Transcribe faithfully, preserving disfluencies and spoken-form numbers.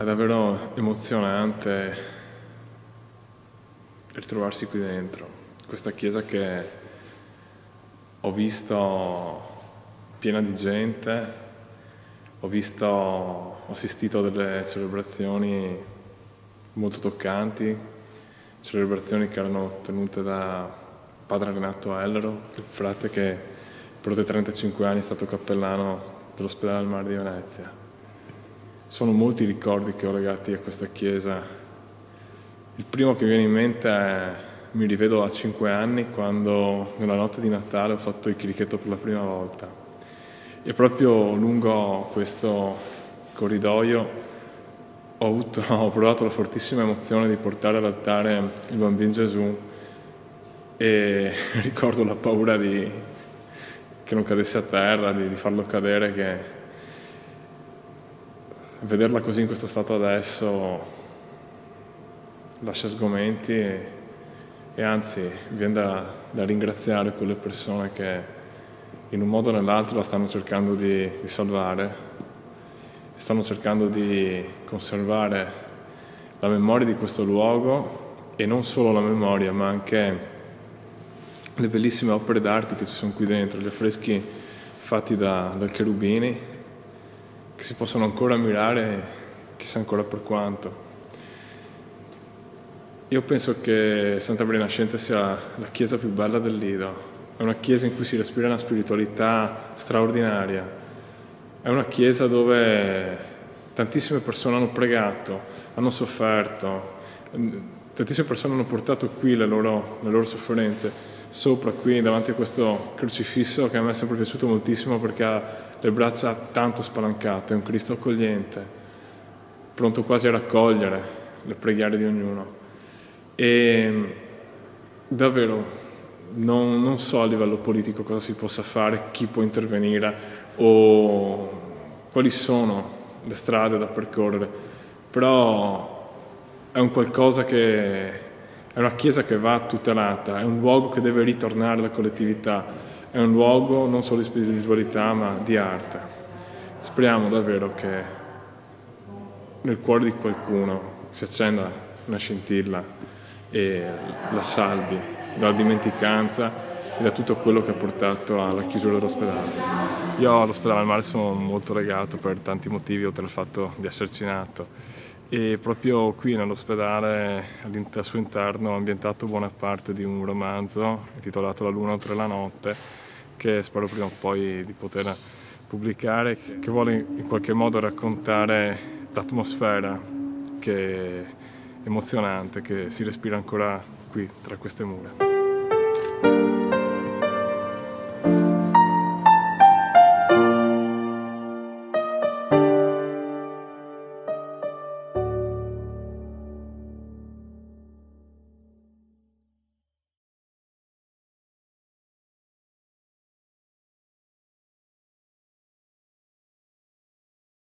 È davvero emozionante ritrovarsi qui dentro, questa chiesa che ho visto piena di gente, ho visto, ho assistito a delle celebrazioni molto toccanti, celebrazioni che erano tenute da padre Renato Ellero, il frate che per oltre trentacinque anni è stato cappellano dell'ospedale al Mare di Venezia. Sono molti i ricordi che ho legati a questa chiesa. Il primo che viene in mente è mi rivedo a cinque anni quando nella notte di Natale ho fatto il chirichetto per la prima volta. E proprio lungo questo corridoio ho, avuto, ho provato la fortissima emozione di portare all'altare il bambino Gesù e ricordo la paura di, che non cadesse a terra, di, di farlo cadere, che vederla così in questo stato adesso lascia sgomenti e, e anzi viene da, da ringraziare quelle persone che in un modo o nell'altro la stanno cercando di, di salvare, stanno cercando di conservare la memoria di questo luogo e non solo la memoria ma anche le bellissime opere d'arte che ci sono qui dentro, gli affreschi fatti da, dal Cherubini che si possono ancora ammirare, chissà ancora per quanto. Io penso che Santa Maria Nascente sia la chiesa più bella del Lido, è una chiesa in cui si respira una spiritualità straordinaria, è una chiesa dove tantissime persone hanno pregato, hanno sofferto, tantissime persone hanno portato qui le loro, le loro sofferenze, sopra qui davanti a questo crocifisso che a me è sempre piaciuto moltissimo perché ha le braccia tanto spalancate, è un Cristo accogliente, pronto quasi a raccogliere le preghiere di ognuno. E davvero non, non so a livello politico cosa si possa fare, chi può intervenire o quali sono le strade da percorrere, però è un qualcosa che è una chiesa che va tutelata, è un luogo che deve ritornare alla collettività, è un luogo non solo di spiritualità ma di arte. Speriamo davvero che nel cuore di qualcuno si accenda una scintilla e la salvi dalla dimenticanza e da tutto quello che ha portato alla chiusura dell'ospedale. Io all'ospedale al Mare sono molto legato per tanti motivi, oltre al fatto di esserci nato. E proprio qui nell'ospedale, al suo interno, ho ambientato buona parte di un romanzo intitolato La luna oltre la notte, che spero prima o poi di poter pubblicare, che vuole in qualche modo raccontare l'atmosfera che è emozionante, che si respira ancora qui tra queste mura.